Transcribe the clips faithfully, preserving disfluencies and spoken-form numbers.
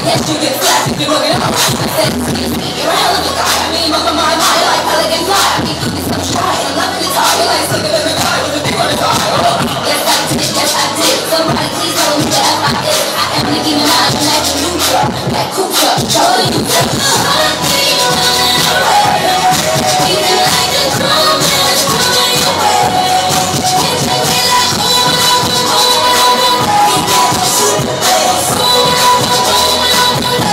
Yes, you get slapped if you're working out. I said, excuse me, you're a hell of a guy. I mean, my my my, like pelican fly. I mean, it's so try. I'm loving the tie. You're like slicker than the guy with the thing on his eye. Yes, I did. Yes, I did. Somebody please tell me the F I is. I am Nicki Minaj and that Lucha, that Kucha, Charlie Lucha. I keep running away. Feeling like a drum and it's coming your way. It's like we like boom, boom, boom, boom, boom. We got the super bass. Boom, boom, boom, boom, boom.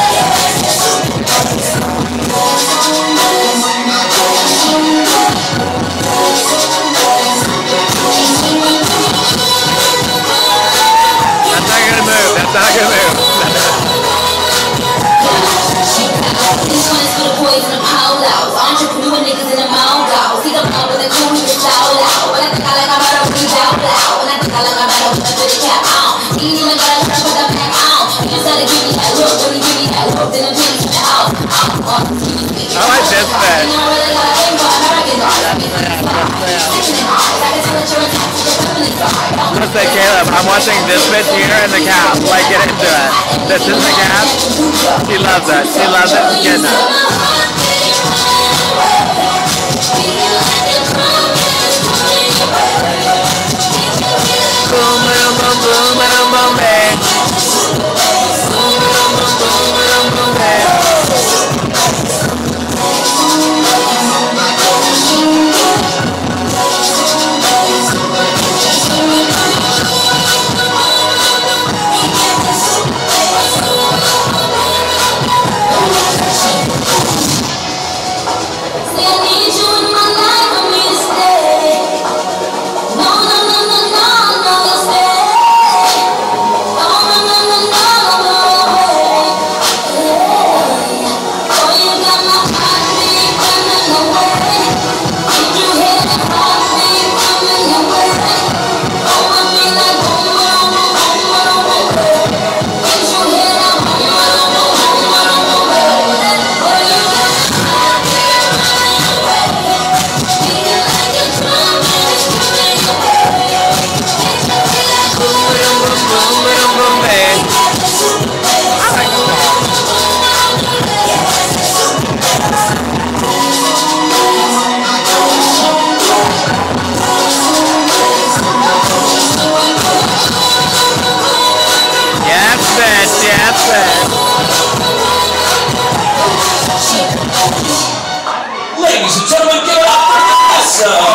That's not gonna move. That's not gonna move. This one is for the boys in the powwows, entrepreneur niggas in the mouth out. See the mouth with the cool niggas shout out. When I think I like I'm out of breathe out loud. When I think I like I'm out of breathe the cap out. He ain't even gotta learn with the back out. He just gotta give me that look. When he give me that look, then I'm taking it out. I like this bit. Let's say, Caleb, I'm watching this bitch here in the cap. Like, get into it. This is the cap. She loves it. She loves it. She's getting it. Boom, boom, boom, boom, boom, boom, bang. Boom, boom, boom, boom, boom, boom, bang. Ladies and gentlemen, give it up for Vanessa!